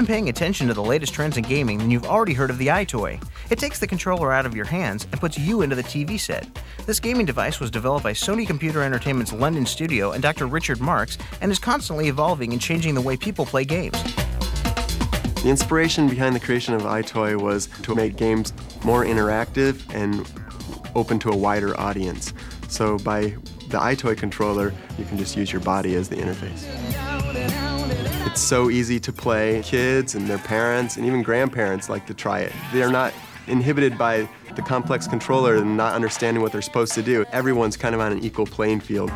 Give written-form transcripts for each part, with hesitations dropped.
paying attention to the latest trends in gaming, then you've already heard of the eyetoy. It takes the controller out of your hands and puts you into the TV set. This gaming device was developed by Sony Computer Entertainment's London studio and Dr. Richard Marks, and is constantly evolving and changing the way people play games. The inspiration behind the creation of eyetoy was to make games more interactive and open to a wider audience. So by the eyetoy controller, you can just use your body as the interface. It's so easy to play. Kids and their parents and even grandparents like to try it. They're not inhibited by the complex controller and not understanding what they're supposed to do. Everyone's kind of on an equal playing field.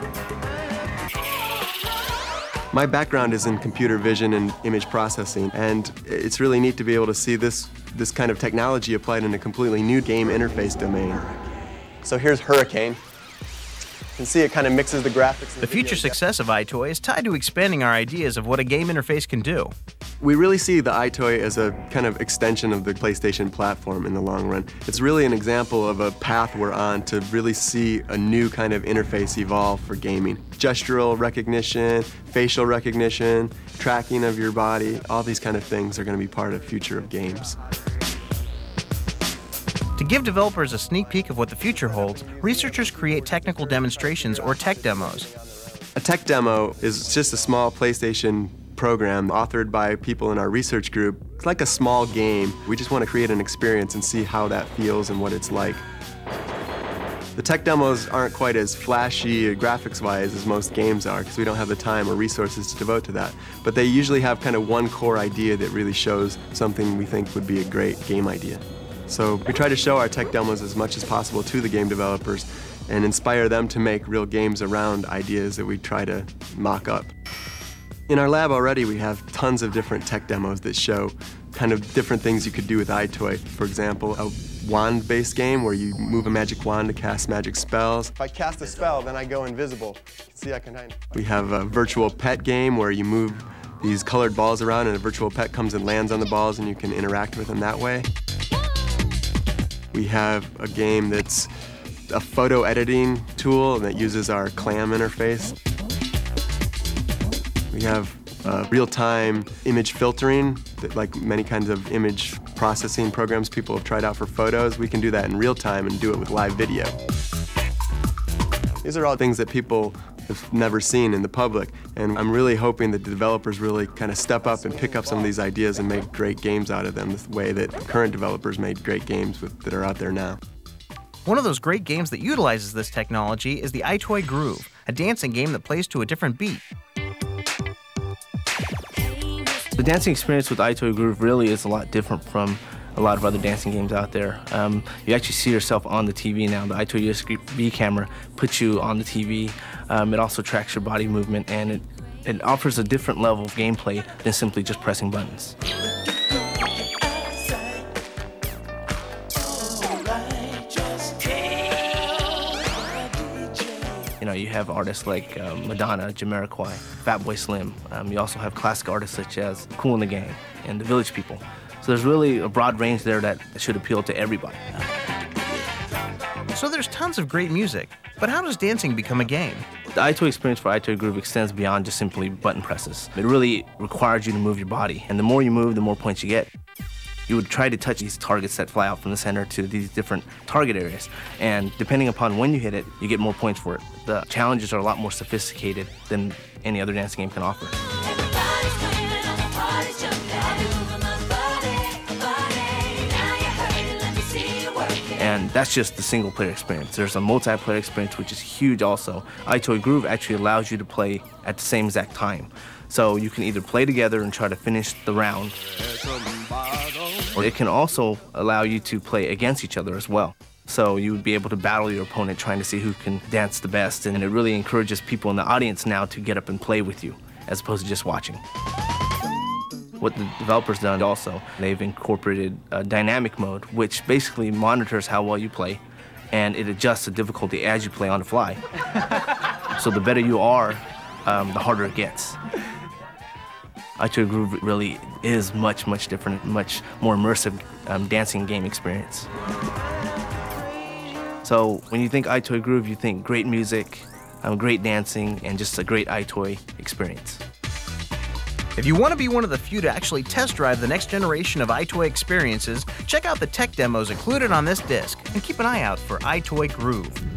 My background is in computer vision and image processing, and it's really neat to be able to see this kind of technology applied in a completely new game interface domain. So here's Hurricane. You can see it kind of mixes the graphics. The future success of eyetoy is tied to expanding our ideas of what a game interface can do. We really see the eyetoy as a kind of extension of the PlayStation platform in the long run. It's really an example of a path we're on to really see a new kind of interface evolve for gaming. Gestural recognition, facial recognition, tracking of your body, all these kind of things are going to be part of the future of games. To give developers a sneak peek of what the future holds, researchers create technical demonstrations or tech demos. A tech demo is just a small PlayStation program authored by people in our research group. It's like a small game. We just want to create an experience and see how that feels and what it's like. The tech demos aren't quite as flashy graphics-wise as most games are because we don't have the time or resources to devote to that. But they usually have kind of one core idea that really shows something we think would be a great game idea. So we try to show our tech demos as much as possible to the game developers and inspire them to make real games around ideas that we try to mock up. In our lab already, we have tons of different tech demos that show kind of different things you could do with eyetoy. For example, a wand-based game where you move a magic wand to cast magic spells. If I cast a spell, then I go invisible. See, I can hide. We have a virtual pet game where you move these colored balls around and a virtual pet comes and lands on the balls and you can interact with them that way. We have a game that's a photo editing tool that uses our CLAM interface. We have real-time image filtering, that, like many kinds of image processing programs people have tried out for photos. We can do that in real time and do it with live video. These are all things that people have never seen in the public, and I'm really hoping that the developers really kind of step up and pick up some of these ideas and make great games out of them the way that current developers made great games that are out there now. One of those great games that utilizes this technology is the eyetoy Groove, a dancing game that plays to a different beat. The dancing experience with eyetoy Groove really is a lot different from a lot of other dancing games out there. You actually see yourself on the TV now. The eyetoy USB camera puts you on the TV. It also tracks your body movement, and it offers a different level of gameplay than simply just pressing buttons. You know, you have artists like Madonna, Jamiroquai, Fatboy Slim. You also have classic artists such as Kool and the Gang and the Village People. So there's really a broad range there that should appeal to everybody. So there's tons of great music, but how does dancing become a game? The eyetoy experience for eyetoy Groove extends beyond just simply button presses. It really requires you to move your body, and the more you move, the more points you get. You would try to touch these targets that fly out from the center to these different target areas, and depending upon when you hit it, you get more points for it. The challenges are a lot more sophisticated than any other dancing game can offer. And that's just the single-player experience. There's a multiplayer experience, which is huge also. eyetoy Groove actually allows you to play at the same exact time. So you can either play together and try to finish the round, or it can also allow you to play against each other as well. So you would be able to battle your opponent trying to see who can dance the best, and it really encourages people in the audience now to get up and play with you, as opposed to just watching. What the developers done also, they've incorporated a dynamic mode, which basically monitors how well you play, and it adjusts the difficulty as you play on the fly. So the better you are, the harder it gets. eyetoy Groove really is much, much different, much more immersive dancing game experience. So when you think eyetoy Groove, you think great music, great dancing, and just a great eyetoy experience. If you want to be one of the few to actually test drive the next generation of eyetoy experiences, check out the tech demos included on this disc and keep an eye out for eyetoy Groove.